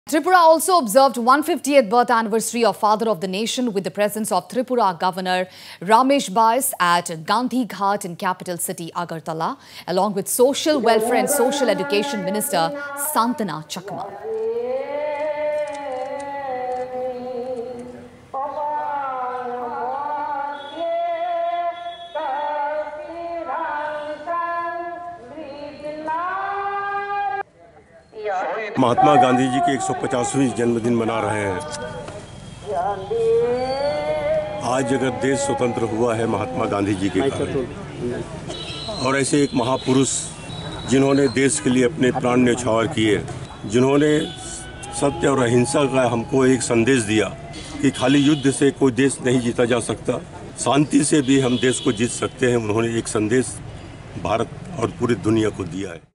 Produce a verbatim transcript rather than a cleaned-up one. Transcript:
Tripura also observed one hundred fiftieth birth anniversary of Father of the Nation with the presence of Tripura Governor Ramesh Bais at Gandhi Ghat in capital city Agartala, along with Social Welfare and Social Education Minister Santana, Chakma. Mahatma Gandhi ji के एक सौ पचासवीं जन्मदिन मना रहे हैं। आज अगर देश स्वतंत्र हुआ है महात्मा गांधी जी के कारण, और ऐसे एक महापुरुष जिन्होंने देश के लिए अपने प्राण न्यौछावर किए, जिन्होंने सत्य और अहिंसा का हमको एक संदेश दिया कि खाली युद्ध से कोई देश नहीं जीता जा सकता, शांति से भी हम देश को जीत सकते हैं। उन्होंने एक संदेश भारत और पूरी दुनिया को दिया है।